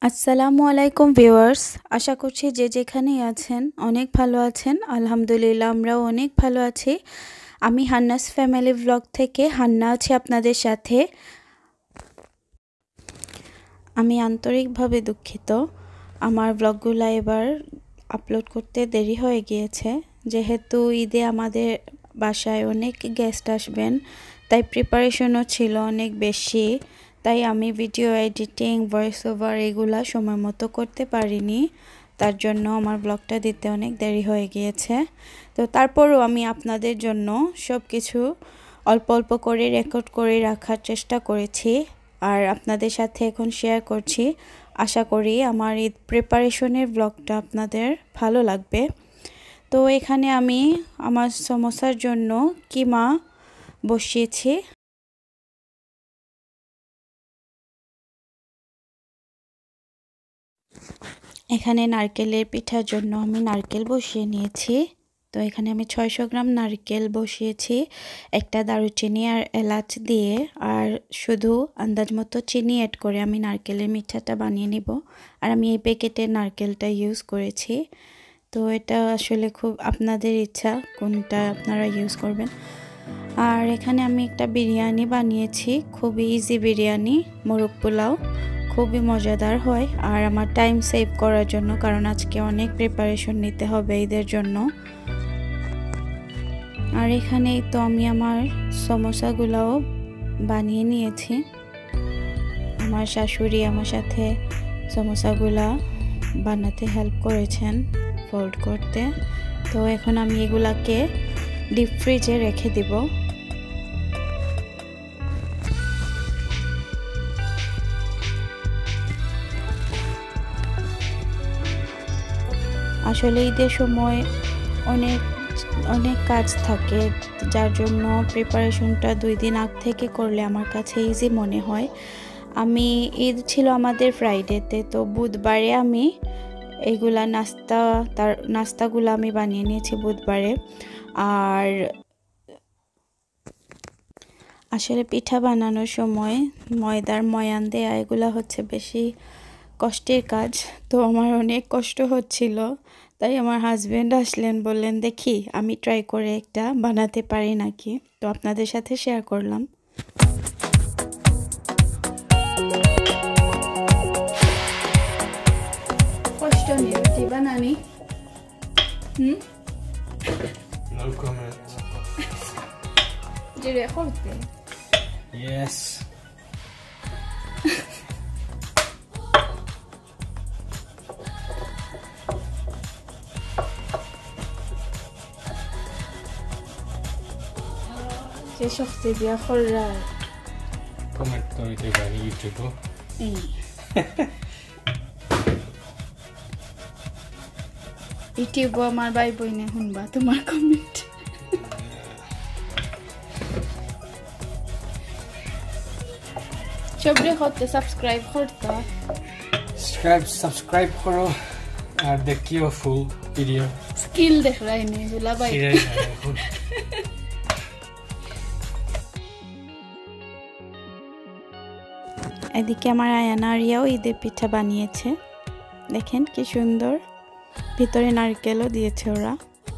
আসসালামু আলাইকুম ভিউয়ার্স, আশা করছি যে যেখানেই আছেন অনেক ভালো আছেন। আলহামদুলিল্লাহ আমরাও অনেক ভালো আছি। আমি হান্নাস ফ্যামিলি ব্লগ থেকে হান্না আছি আপনাদের সাথে। আমি আন্তরিকভাবে দুঃখিত, আমার ব্লগগুলো এবার আপলোড করতে দেরি হয়ে গিয়েছে। যেহেতু ঈদে আমাদের বাসায় অনেক গেস্ট আসবেন, তাই প্রিপারেশনও ছিল অনেক বেশি। তাই আমি ভিডিও এডিটিং, ভয়েস ওভার এগুলা সময় মতো করতে পারিনি। তার জন্য আমার ব্লগটা দিতে অনেক দেরি হয়ে গিয়েছে। তো তারপরও আমি আপনাদের জন্য সব কিছু অল্প অল্প করে রেকর্ড করে রাখার চেষ্টা করেছি আর আপনাদের সাথে এখন শেয়ার করছি। আশা করি আমার ঈদ প্রিপারেশনের ব্লগটা আপনাদের ভালো লাগবে। তো এখানে আমি আমার সমোসার জন্য কিমা বসিয়েছি। এখানে নারকেলের পিঠার জন্য আমি নারকেল বসিয়ে নিয়েছি। তো এখানে আমি 600 গ্রাম নারকেল বসিয়েছি, একটা দারুচিনি আর এলাচ দিয়ে, আর শুধু আন্দাজ মতো চিনি অ্যাড করে আমি নারকেলের মিঠাটা বানিয়ে নিব। আর আমি এই প্যাকেটের নারকেলটা ইউজ করেছি। তো এটা আসলে খুব আপনাদের ইচ্ছা কোনটা আপনারা ইউজ করবেন। আর এখানে আমি একটা বিরিয়ানি বানিয়েছি, খুবই ইজি বিরিয়ানি, মোরগ পোলাও, খুবই মজাদার হয়। আর আমার টাইম সেভ করার জন্য, কারণ আজকে অনেক প্রিপারেশন নিতে হবে ঈদের জন্য। আর এখানেই তো আমি আমার সমোসাগুলোও বানিয়ে নিয়েছি। আমার শাশুড়ি আমার সাথে সমোসাগুলা বানাতে হেল্প করেছেন, ফোল্ড করতে। তো এখন আমি এগুলাকে ডিপ ফ্রিজে রেখে দিব। আসলে ঈদের সময় অনেক কাজ থাকে, যার জন্য প্রিপারেশনটা 2 দিন আগ থেকে করলে আমার কাছে ইজি মনে হয়। আমি ঈদ ছিল আমাদের ফ্রাইডেতে, তো বুধবারে আমি এইগুলা নাস্তাগুলো আমি বানিয়ে নিয়েছি বুধবারে। আর আসলে পিঠা বানানোর সময় ময়দার ময়ান দেয়া এগুলা হচ্ছে বেশি কষ্টের কাজ। তো আমার অনেক কষ্ট হচ্ছিল, তাই আমার হাজব্যান্ড আসলেন, বললেন দেখি আমি ট্রাই করে একটা বানাতে পারি নাকি। তো আপনাদের সাথে শেয়ার করলাম। কষ্ট নেই রুটি বানানি। No comment. জিরে করতে Yes. যে শক্তি দিয়া খররা Comment করতে পারি YouTube. ইউটিউব আমার ভাই বইনে শুনবা তোমার কমেন্ট। সবরে করতে সাবস্ক্রাইব করতে, Subscribe করো আর দেখিও ফুল ভিডিও। স্কিল দেখাই নি দুলা ভাই। এদিকে আমার আয়ানা আরিয়াও ঈদের পিঠা বানিয়েছে, দেখেন কি সুন্দর, ভিতরে নারকেলও দিয়েছে ওরা।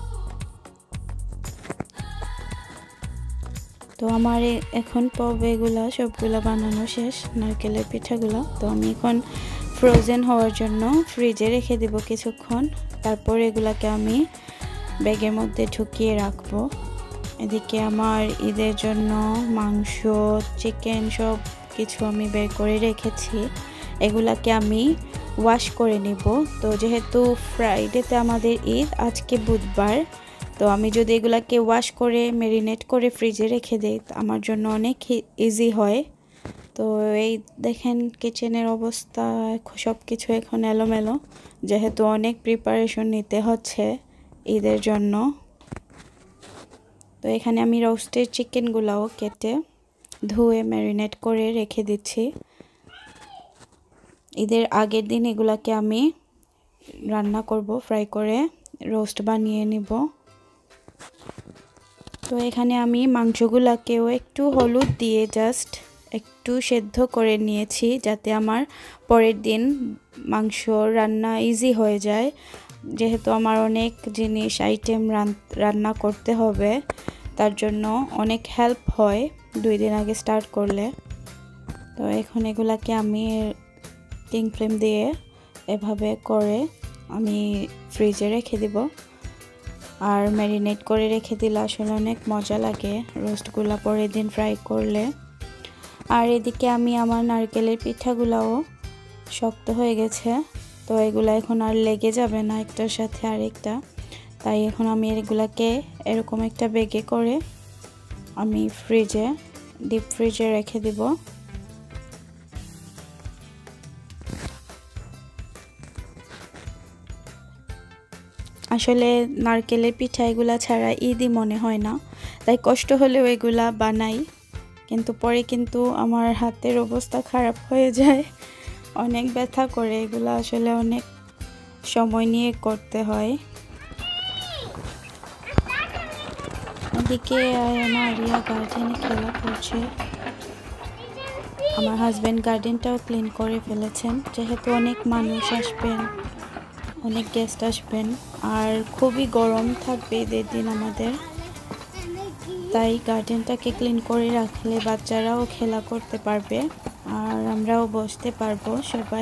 তো আমার এখন এগুলা সবগুলা বানানো শেষ, নারকেলের পিঠাগুলো। তো আমি এখন ফ্রোজেন হওয়ার জন্য ফ্রিজে রেখে দেব কিছুক্ষণ, তারপর এগুলাকে আমি ব্যাগের মধ্যে ঢুকিয়ে রাখবো। এদিকে আমার ঈদের জন্য মাংস, চিকেন সব কিছু আমি বের করে রেখেছি, এগুলাকে আমি ওয়াশ করে নিব। তো যেহেতু ফ্রাইডেতে আমাদের ঈদ, আজকে বুধবার, তো আমি যদি এগুলাকে ওয়াশ করে ম্যারিনেট করে ফ্রিজে রেখে দেই আমার জন্য অনেক ইজি হয়। তো এই দেখেন কিচেনের অবস্থা, সব কিছু এখন এলোমেলো, যেহেতু অনেক প্রিপারেশন নিতে হচ্ছে ঈদের জন্য। তো এখানে আমি রোস্টেড চিকেনগুলাও কেটে ধুয়ে ম্যারিনেট করে রেখে দিচ্ছি। ঈদের আগের দিন এগুলাকে আমি রান্না করব, ফ্রাই করে রোস্ট বানিয়ে নিব। তো এখানে আমি মাংসগুলাকেও একটু হলুদ দিয়ে জাস্ট একটু সেদ্ধ করে নিয়েছি যাতে আমার পরের দিন মাংস রান্না ইজি হয়ে যায়, যেহেতু আমার অনেক জিনিস আইটেম রান্না করতে হবে, তার জন্য অনেক হেল্প হয় 2 দিন আগে স্টার্ট করলে। তো এখন এগুলাকে আমি কিং ফ্লেম দিয়ে এভাবে করে আমি ফ্রিজে রেখে দিব। আর ম্যারিনেট করে রেখে দিলে আসলে অনেক মজা লাগে রোস্টগুলো পরের দিন ফ্রাই করলে। আর এদিকে আমি আমার নারকেলের পিঠাগুলাও শক্ত হয়ে গেছে, তো এগুলো এখন আর লেগে যাবে না একটার সাথে আরেকটা, তাই এখন আমি এগুলাকে এরকম একটা ব্যাগে করে আমি ডিপ ফ্রিজে রেখে দিব। আসলে নারকেলের পিঠা এগুলা ছাড়া ঈদই মনে হয় না, তাই কষ্ট হলেও এগুলা বানাই, কিন্তু পরে কিন্তু আমার হাতের অবস্থা খারাপ হয়ে যায়, অনেক ব্যথা করে, এগুলা আসলে অনেক সময় নিয়ে করতে হয়। এদিকে আরিয়া গার্ডেনে খেলা করছে, আমার হাজব্যান্ড গার্ডেনটাও ক্লিন করে ফেলেছেন, যেহেতু অনেক মানুষ আসবেন, অনেক গেস্ট আসবেন আর খুবই গরম থাকবে ঈদের দিন আমাদের, তাই গার্ডেনটাকে ক্লিন করে রাখলে বাচ্চারাও খেলা করতে পারবে আর আমরাও বসতে পারবো সবাই।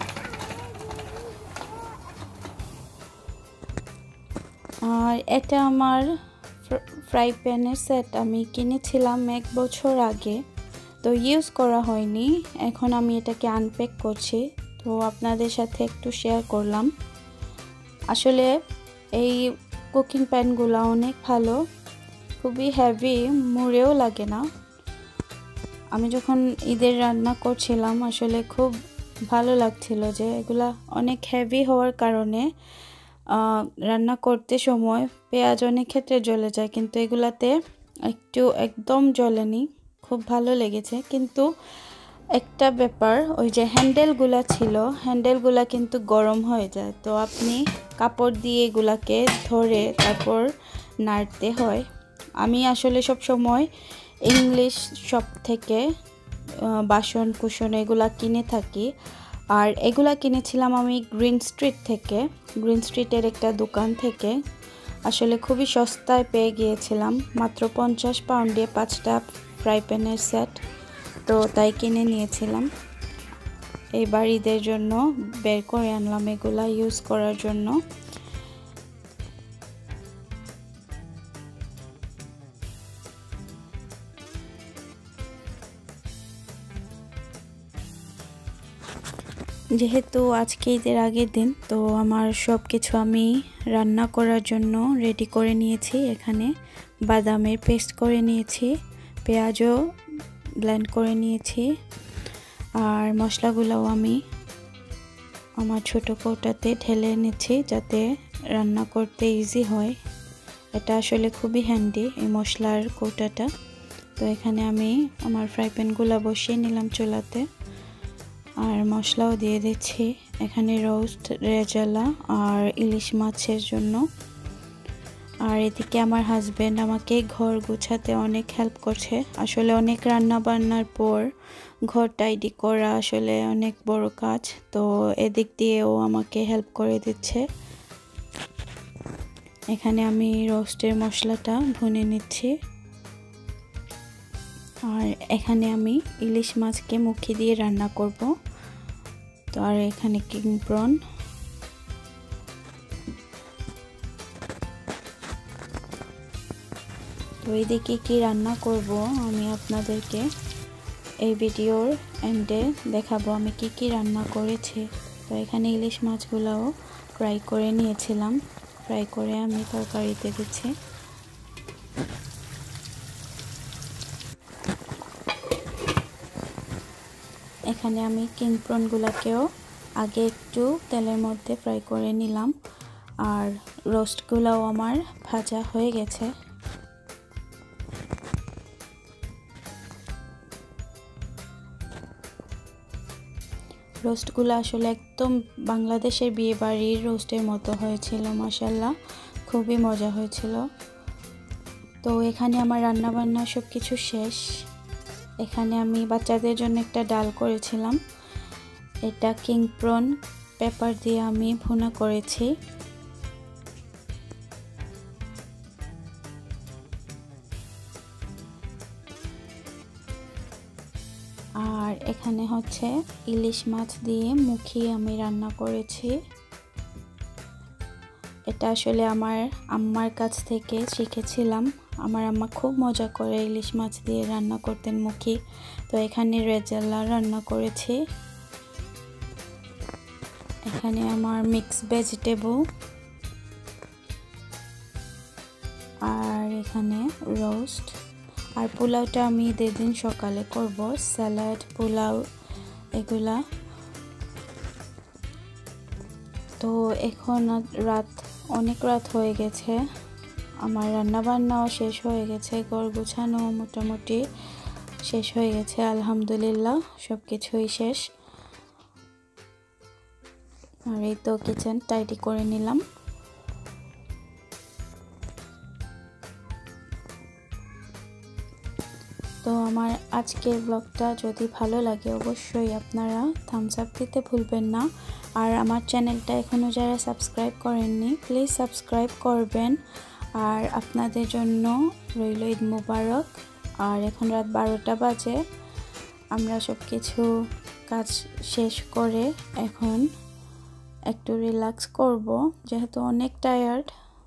আর এটা আমার ফ্রাই প্যানের সেট আমি কিনেছিলাম 1 বছর আগে, তো ইউজ করা হয়নি, এখন আমি এটাকে আনপ্যাক করছি, তো আপনাদের সাথে একটু শেয়ার করলাম। আসলে এই কুকিং প্যানগুলো অনেক ভালো, খুবই হেভি, মুড়েও লাগে না। আমি যখন ঈদের রান্না করছিলাম আসলে খুব ভালো লাগছিল যে এগুলা অনেক হেভি হওয়ার কারণে রান্না করতে সময় পেঁয়াজ অনেক ক্ষেত্রে জ্বলে যায়, কিন্তু এগুলাতে একদম জ্বলেনি, খুব ভালো লেগেছে। কিন্তু একটা ব্যাপার, ওই যে হ্যান্ডেলগুলা ছিল, হ্যান্ডেলগুলা কিন্তু গরম হয়ে যায়, তো আপনি কাপড় দিয়ে এগুলাকে ধরে তারপর নাড়তে হয়। আমি আসলে সব সময় ইংলিশ শপ থেকে বাসন কুসন এগুলা কিনে থাকি, আর এগুলা কিনেছিলাম আমি গ্রিন স্ট্রিটের একটা দোকান থেকে। আসলে খুবই সস্তায় পেয়ে গিয়েছিলাম, মাত্র 50 পাউন্ডে 5টা ফ্রাই প্যানের সেট, তো তাই কিনে নিয়েছিলাম। এইবার ঈদের জন্য বের করে আনলাম এগুলা ইউজ করার জন্য। যেহেতু আজকে ঈদের আগের দিন, তো আমার সব কিছু আমি রান্না করার জন্য রেডি করে নিয়েছি। এখানে বাদামের পেস্ট করে নিয়েছি, পেঁয়াজও ব্লেন্ড করে নিয়েছি, আর মশলাগুলোও আমি আমার ছোট কৌটাতে ঢেলে নিচ্ছি যাতে রান্না করতে ইজি হয়। এটা আসলে খুবই হ্যান্ডি এই মশলার কৌটাটা। তো এখানে আমি আমার ফ্রাই প্যানগুলো বসিয়ে নিলাম চুলাতে, আর মশলাও দিয়ে দিচ্ছি এখানে রোস্ট, রেজালা আর ইলিশ মাছের জন্য। আর এদিকে আমার হাজব্যান্ড আমাকে ঘর গোছাতে অনেক হেল্প করছে। আসলে অনেক রান্না বান্নার পর ঘর টাইডি করা আসলে অনেক বড় কাজ, তো এদিক দিয়েও আমাকে হেল্প করে দিচ্ছে। এখানে আমি রোস্টের মশলাটা ভুনে নিচ্ছি, আর এখানে আমি ইলিশ মাছকে মুখি দিয়ে রান্না করব। তো আর এখানে কিং প্রন, তো এইদিকে কি রান্না করব আমি আপনাদেরকে এই ভিডিওর এন্ডে দেখাবো আমি কি রান্না করেছি। তো এখানে ইলিশ মাছগুলোও ফ্রাই করে নিয়েছিলাম, ফ্রাই করে আমি তরকারিতে দিচ্ছি। এখানে আমি কিং প্রনগুলোকেও আগে একটু তেলের মধ্যে ফ্রাই করে নিলাম, আর রোস্টগুলোও আমার ভাজা হয়ে গেছে। রোস্টগুলো আসলে একদম বাংলাদেশের বিয়ে বাড়ির রোস্টের মতো হয়েছিল, মাশাআল্লাহ খুবই মজা হয়েছিল। তো এখানে আমার রান্না বান্না সব কিছু শেষ, এখানে আমি বাচ্চাদের জন্য একটা ডাল করেছিলাম। এটা কিং প্রন পেপার দিয়ে আমি ভুনা করেছি। আর এখানে হচ্ছে ইলিশ মাছ দিয়ে মুখি আমি রান্না করেছি। এটা আসলে আমার আম্মার কাছ থেকে শিখেছিলাম। আমার আম্মা খুব মজা করে ইলিশ মাছ দিয়ে রান্না করতেন মুখি। তো এখানে রেজাল্লা রান্না করেছি। এখানে আমার মিক্স ভেজিটেবল, আর এখানে রোস্ট। আর পোলাওটা আমি ঈদের দিন সকালে করব, স্যালাড পোলাও এগুলা। তো এখন অনেক রাত হয়ে গেছে, আমার রান্না বান্নাও শেষ হয়ে গেছে, ঘর গোছানো মোটামুটি শেষ হয়ে গেছে আলহামদুলিল্লাহ, সব কিছুই শেষ। আর এই তো কিচেন টাইডি করে নিলাম। তো আমার আজকের ব্লগটা যদি ভালো লাগে অবশ্যই আপনারা থামস আপ দিতে ভুলবেন না। আর আমার চ্যানেলটা এখনও যারা সাবস্ক্রাইব করেননি প্লিজ সাবস্ক্রাইব করবেন। আর আপনাদের জন্য রইল ঈদ মোবারক। আর এখন রাত 12টা বাজে, আমরা সব কিছু কাজ শেষ করে এখন একটু রিল্যাক্স করব, যেহেতু অনেক টায়ার্ড।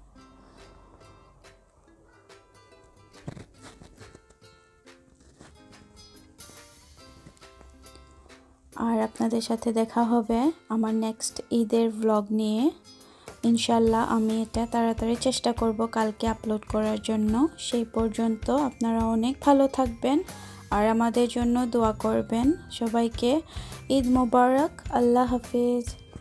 আর আপনাদের সাথে দেখা হবে আমার নেক্সট ঈদের ব্লগ নিয়ে ইনশাল্লাহ। আমি এটা তাড়াতাড়ি চেষ্টা করব কালকে আপলোড করার জন্য। সেই পর্যন্ত আপনারা অনেক ভালো থাকবেন আর আমাদের জন্য দোয়া করবেন। সবাইকে ঈদ মোবারক, আল্লাহ হাফিজ।